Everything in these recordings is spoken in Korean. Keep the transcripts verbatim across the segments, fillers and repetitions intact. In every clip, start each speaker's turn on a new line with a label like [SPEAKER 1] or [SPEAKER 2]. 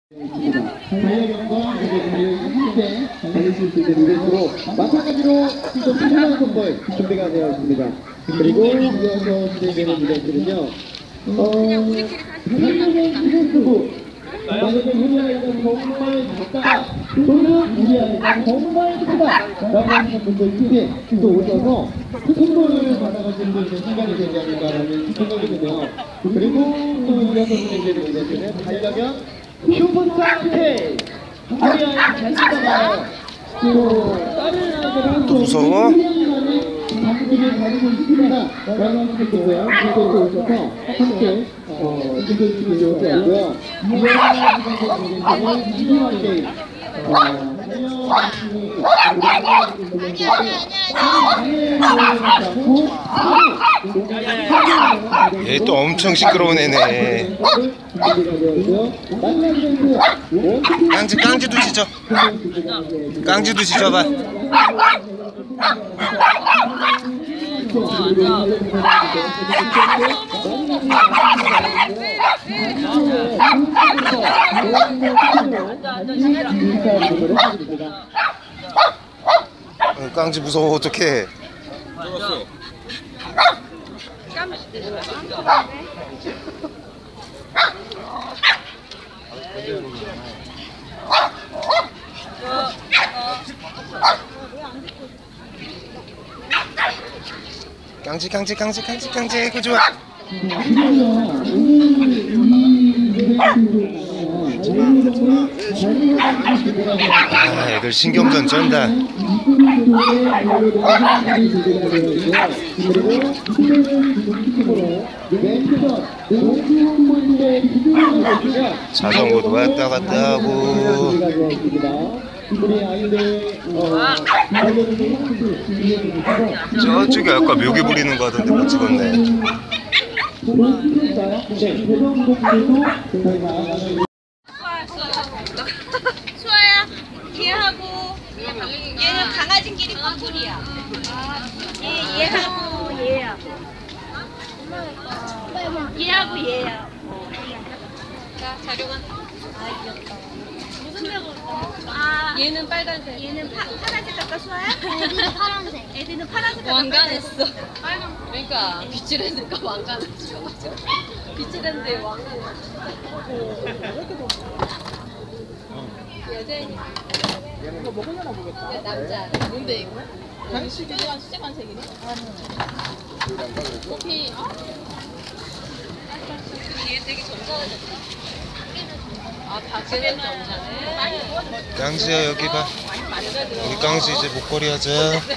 [SPEAKER 1] 반려견과 반려견이 함께 다니실 수 있는 이벤트로 마찬가지로 또 필요한 선물 준비가 되어 있습니다. 그리고 이어서 진행되는 이벤트는요. 어, 반려견 이벤트부 만약에 우리 아이가 정말 작다 또는 우리 아이가 정말 크다 라고 하시는 분들께 또 오셔서 선물을 받아가시는 분들 시간이 되지 않을까라는 생각이 드네요. 그리고 또 이어서 진행되는 이벤트는 반려견 슈퍼스타 K! 우리 아이 잘 쓰다가요. 또 다른 아이들은 또
[SPEAKER 2] 무서워?
[SPEAKER 1] 장비를 가지고 있습니다. 라고 하시는 분들도요. 그래서 오셔서 함께 어, 즐겨주시면 좋을 것 같고요. 이번에 이번 게임
[SPEAKER 2] 얘 또 엄청 시끄러운 애네. 깡지 깡지도 짖어. 깡지도 짖어봐. 어, 깡지 무서워. 어떡해. 깡지 깡지 깡지 깡지 깡지 이거 좋아. 아, 애들 신경전 쩐다. 자전거도 왔다 갔다 하고. 저쪽에 아까 묘기 부리는 거 하던데 못 찍었네.
[SPEAKER 3] 수아야, 얘하고 얘는 강아지끼리 커플이야. 얘 얘하고 얘야. 얘하고 얘야. 자, 자료관. 아, 귀엽다. 무슨 색으로? 아, 얘는 빨간색. 얘는 파, 파란색 같다, 수아야? 애들은 파란색. 애들은 파란색 같다. 왕관했어. 빨간. 그러니까 비치랜드가 왕관했어. 비치랜드에 왕관했어. 여자애니. 이거 먹으려나 보겠다. 야, 남자. 뭔데 이거? 간식이랑 수제간색이네? 커피. 얘 되게 점잖아졌다. 아, 밖에는 점잖네.
[SPEAKER 2] 깡지야 여기 봐. 우리 깡지 이제 목걸이 하자.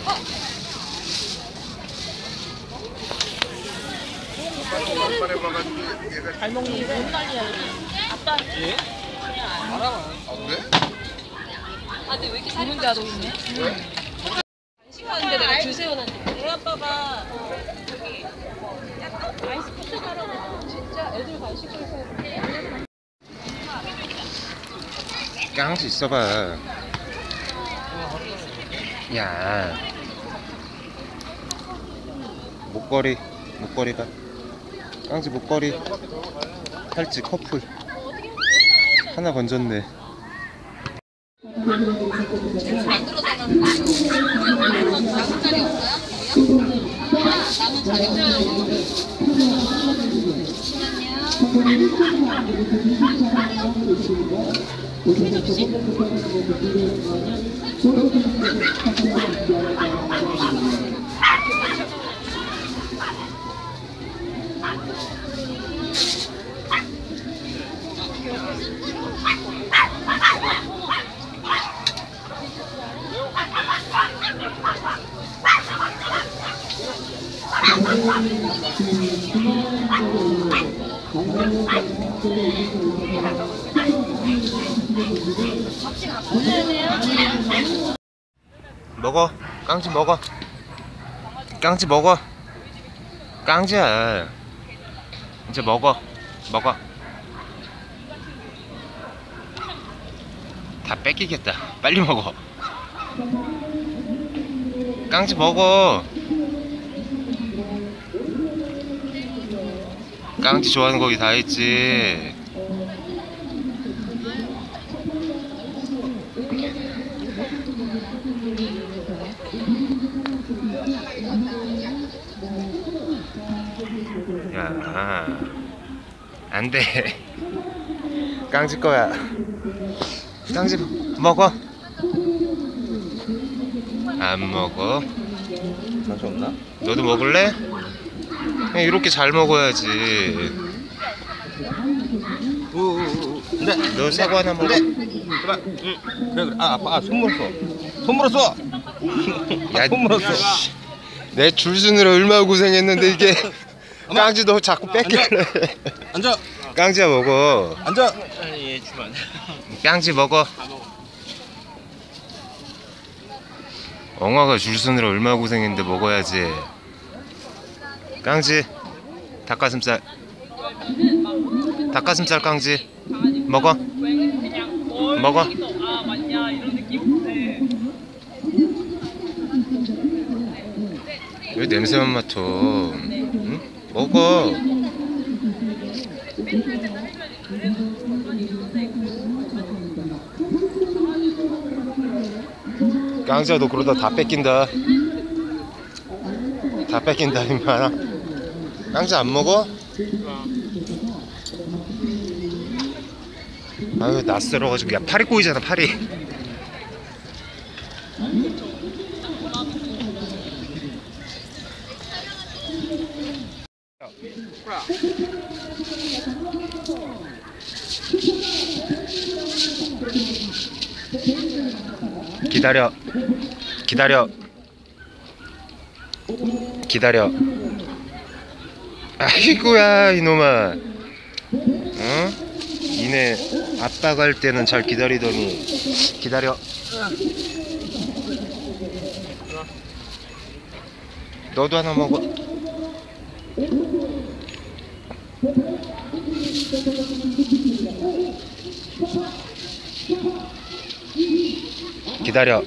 [SPEAKER 4] 잘 먹는 거 혼날이야. 아빠. 예? 알아봐. 아 그래?
[SPEAKER 3] 아, 근데 왜 이렇게 살이 자도 있네? 간식하는데 내가 줄 세워놨는데 애 아빠가 저기 약간 아이스크림 사라고 진짜 애들 간식을 사야
[SPEAKER 2] 깡지 있어봐. 야, 목걸이 목걸이 봐. 깡지 목걸이 팔찌 커플 하나 건졌네.
[SPEAKER 3] 만들어달라는 거 남은 자리 없어요? 남은 자리
[SPEAKER 2] 먹어. 깡지 먹어. 깡지 먹어. 깡지야 이제 먹어. 먹어. 다 뺏기겠다. 빨리 먹어. 깡지 먹어. 깡지 좋아하는 고기 다 있지. 야, 안 돼. 깡지 거야. 깡지 먹어. 안 먹어.
[SPEAKER 5] 상처 없나?
[SPEAKER 2] 너도 먹을래? 그냥 이렇게 잘 먹어야지.
[SPEAKER 5] 우우우. 근데
[SPEAKER 2] 너 사과 하나 먹어.
[SPEAKER 5] 그래. 그래. 응. 그래 그래. 아 아빠 아, 손 물었어. 손 물었어.
[SPEAKER 2] 야,
[SPEAKER 5] 손 물었어.
[SPEAKER 2] 내 줄순으로 얼마나 고생했는데 이게 깡지 너 자꾸 뺏길래.
[SPEAKER 5] 앉아.
[SPEAKER 2] 깡지야 먹어.
[SPEAKER 5] 앉아.
[SPEAKER 4] 아니 얘 주면 안 돼.
[SPEAKER 2] 깡지 먹어. 엉아가 줄순으로 얼마나 고생했는데 먹어야지. 깡지 닭가슴살. 닭가슴살 깡지 먹어. 먹어.
[SPEAKER 4] 아 맞냐 이런 느낌인데.
[SPEAKER 2] 왜 냄새만 맡아? 응? 먹어. 깡지야 너 그러다 다 뺏긴다. 다 뺏긴다 임마. 깡지 안 먹어? 아유 낯설어가지고. 야 팔이 꼬이잖아 팔이. 기다려 기다려 기다려. 아이고야 이놈아. 어? 니네 아빠 갈 때는 잘 기다리더니. 기다려. 너도 하나 먹어. 기다려.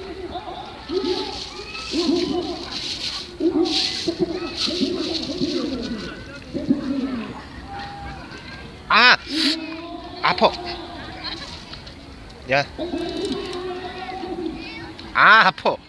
[SPEAKER 2] 아! 아파. 야. 아, 아파.